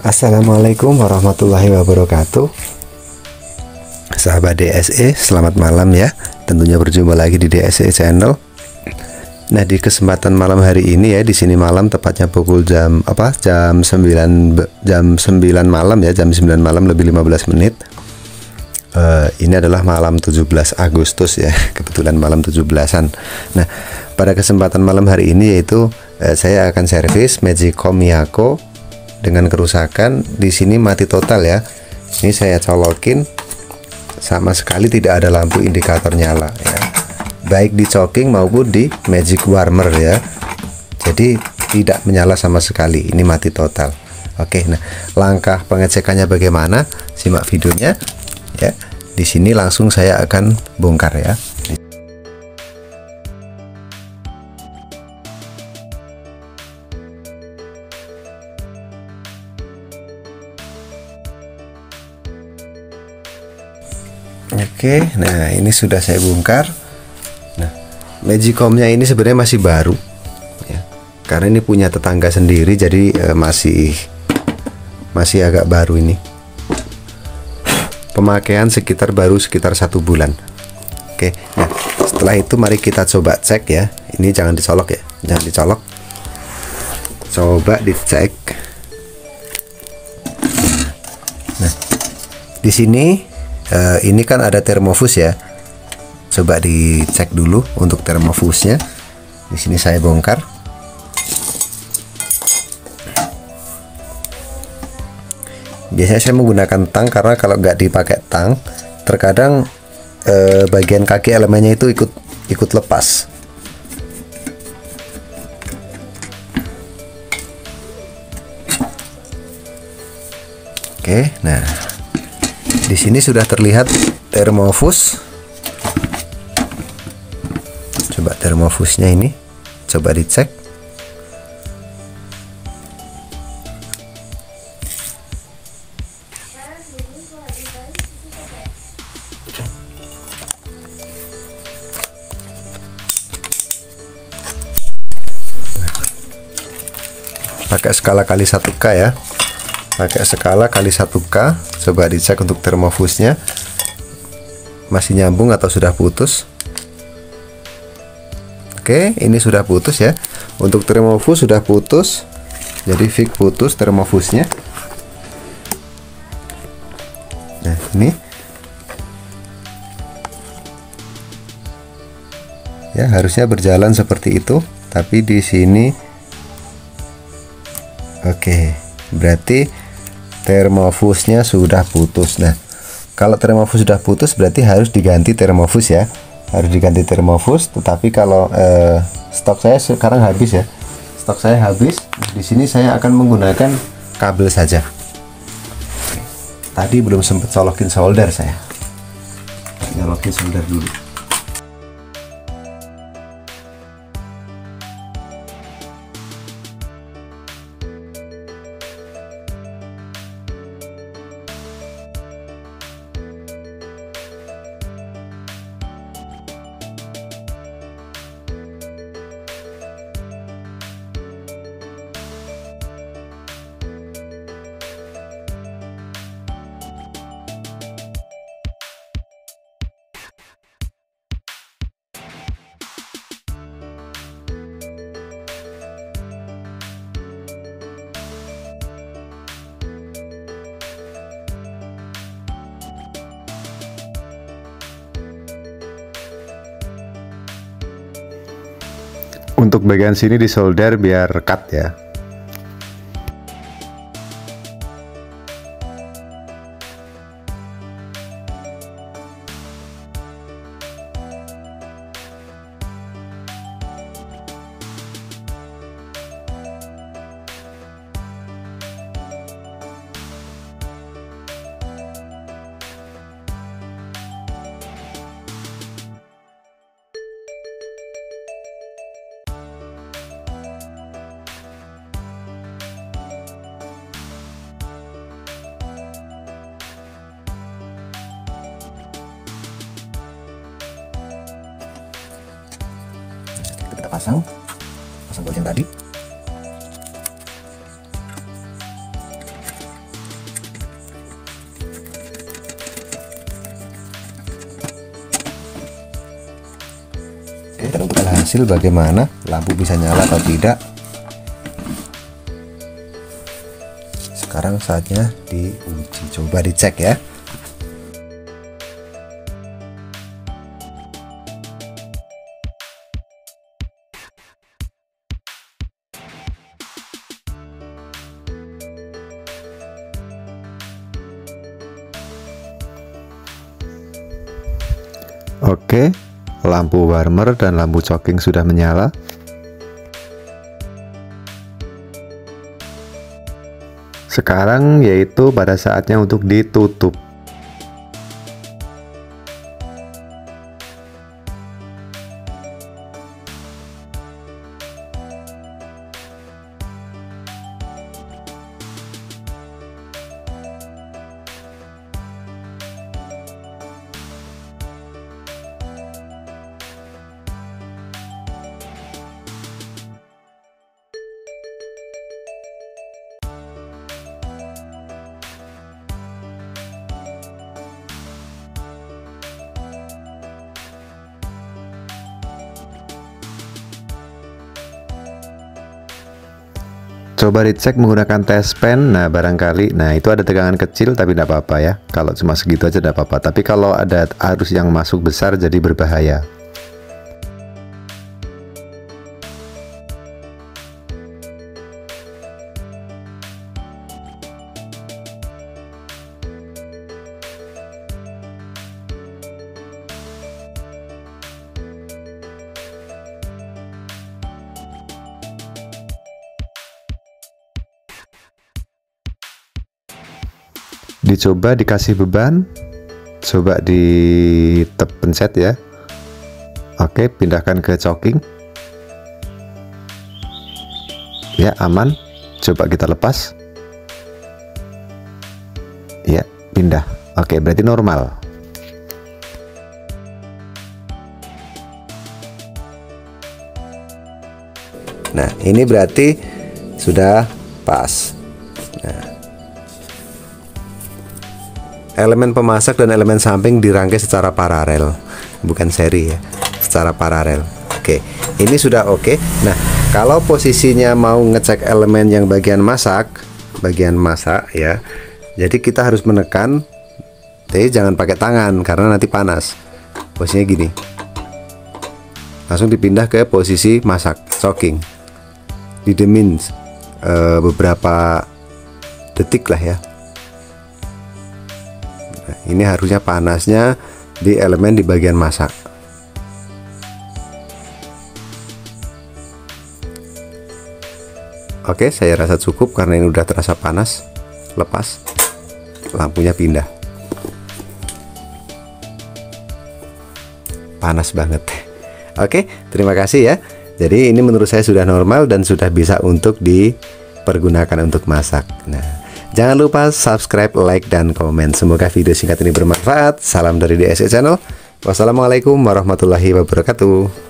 Assalamualaikum warahmatullahi wabarakatuh. Sahabat DSE, selamat malam ya. Tentunya berjumpa lagi di DSE Channel. Nah, di kesempatan malam hari ini ya, di sini malam tepatnya pukul jam 9 malam ya, jam 9 malam lebih 15 menit. Ini adalah malam 17 Agustus ya, kebetulan malam 17-an. Nah, pada kesempatan malam hari ini yaitu saya akan servis Magicom Miyako dengan kerusakan di sini mati total ya. Ini saya colokin, sama sekali tidak ada lampu indikator nyala ya, baik di choking maupun di magic warmer ya. Jadi tidak menyala sama sekali, ini mati total. Oke, nah langkah pengecekannya bagaimana? Simak videonya ya. Di sini langsung saya akan bongkar ya. Oke, nah ini sudah saya bongkar. Nah, Magicomnya ini sebenarnya masih baru ya, karena ini punya tetangga sendiri, jadi masih agak baru ini. Pemakaian sekitar 1 bulan. Oke, nah setelah itu mari kita coba cek ya. Ini jangan dicolok ya, jangan dicolok. Coba dicek. Nah, di sini ini kan ada termofus ya. Coba dicek dulu untuk termofusnya. Di sini saya bongkar. Biasanya saya menggunakan tang karena kalau nggak dipakai tang, terkadang bagian kaki elemennya itu ikut lepas. Oke, nah di sini sudah terlihat termofus. Coba termofusnya ini, coba dicek. Pakai skala kali 1K ya. Pakai skala kali 1K, coba dicek untuk termofusnya masih nyambung atau sudah putus. Oke, ini sudah putus ya. Untuk termofus sudah putus, jadi fix putus termofusnya. Nah, ini ya harusnya berjalan seperti itu, tapi di sini oke, berarti termofusnya sudah putus. Nah, kalau termofus sudah putus berarti harus diganti termofus ya, harus diganti termofus. Tetapi kalau stok saya sekarang habis ya, stok saya habis. Di sini saya akan menggunakan kabel saja. Tadi belum sempat colokin solder, saya nyolokin solder dulu. Untuk bagian sini disolder biar cut ya. Kita pasang baut yang tadi. Dan untuk hasil bagaimana lampu bisa nyala atau tidak, sekarang saatnya diuji. Coba dicek ya. Oke, lampu warmer dan lampu choking sudah menyala. Sekarang yaitu pada saatnya untuk ditutup. Coba dicek menggunakan test pen. Nah barangkali, nah itu ada tegangan kecil tapi tidak apa-apa ya. Kalau cuma segitu aja tidak apa-apa. Tapi kalau ada arus yang masuk besar jadi berbahaya. Dicoba dikasih beban, coba pencet ya. Oke, pindahkan ke choking. Ya, aman. Coba kita lepas. Ya, pindah. Oke, berarti normal. Nah, ini berarti sudah pas. Nah, elemen pemasak dan elemen samping dirangkai secara paralel, bukan seri ya, secara paralel. Oke, ini sudah oke. Nah, kalau posisinya mau ngecek elemen yang bagian masak ya, jadi kita harus menekan. Tapi jangan pakai tangan karena nanti panas. Posisinya gini, langsung dipindah ke posisi masak, choking, didemin beberapa detik lah ya. Ini harusnya panasnya di elemen di bagian masak. Oke, saya rasa cukup karena ini udah terasa panas. Lepas, lampunya pindah. Panas banget. Oke, terima kasih ya. Jadi ini menurut saya sudah normal dan sudah bisa untuk dipergunakan untuk masak. Nah, jangan lupa subscribe, like, dan komen. Semoga video singkat ini bermanfaat. Salam dari DSE Channel. Wassalamualaikum warahmatullahi wabarakatuh.